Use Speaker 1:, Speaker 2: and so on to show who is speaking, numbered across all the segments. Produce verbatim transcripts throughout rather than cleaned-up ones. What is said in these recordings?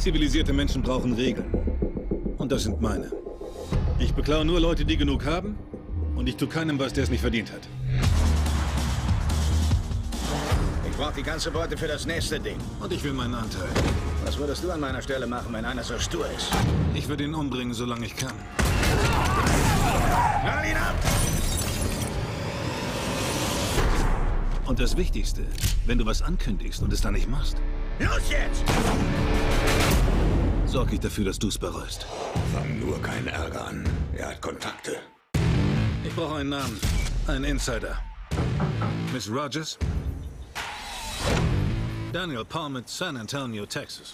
Speaker 1: Zivilisierte Menschen brauchen Regeln. Und das sind meine. Ich beklaue nur Leute, die genug haben. Und ich tue keinem was, der es nicht verdient hat.
Speaker 2: Ich brauche die ganze Beute für das nächste Ding.
Speaker 1: Und ich will meinen Anteil.
Speaker 2: Was würdest du an meiner Stelle machen, wenn einer so stur ist?
Speaker 1: Ich würde ihn umbringen, solange ich kann.
Speaker 2: Knall ihn ab!
Speaker 1: Und das Wichtigste, wenn du was ankündigst und es dann nicht machst,
Speaker 2: Los jetzt!
Speaker 1: sorge ich dafür, dass du es bereust.
Speaker 2: Fang nur keinen Ärger an. Er hat Kontakte.
Speaker 1: Ich brauche einen Namen. Einen Insider. Miss Rogers? Daniel Palmett, San Antonio, Texas.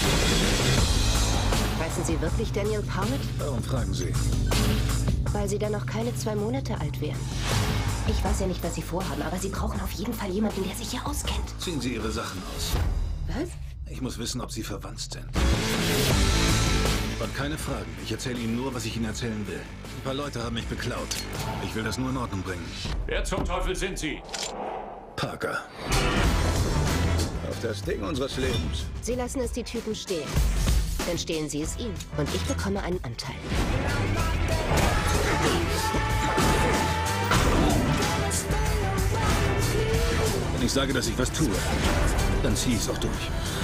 Speaker 3: Heißen Sie wirklich Daniel Palmett?
Speaker 1: Warum fragen Sie?
Speaker 3: Weil Sie dann noch keine zwei Monate alt wären. Ich weiß ja nicht, was Sie vorhaben, aber Sie brauchen auf jeden Fall jemanden, der sich hier auskennt.
Speaker 1: Ziehen Sie Ihre Sachen aus.
Speaker 3: Was?
Speaker 1: Ich muss wissen, ob Sie verwandt sind. Und keine Fragen. Ich erzähle Ihnen nur, was ich Ihnen erzählen will. Ein paar Leute haben mich beklaut. Ich will das nur in Ordnung bringen.
Speaker 4: Wer zum Teufel sind Sie?
Speaker 1: Parker.
Speaker 2: Auf das Ding unseres Lebens.
Speaker 3: Sie lassen es die Typen stehen. Dann stehlen Sie es ihm. Und ich bekomme einen Anteil.
Speaker 1: Wenn ich sage, dass ich was tue, dann ziehe ich es auch durch.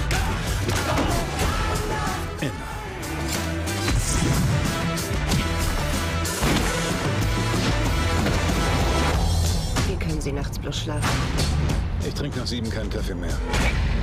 Speaker 1: Immer.
Speaker 3: Wie können Sie nachts bloß schlafen?
Speaker 1: Ich trinke nach sieben keinen Kaffee mehr.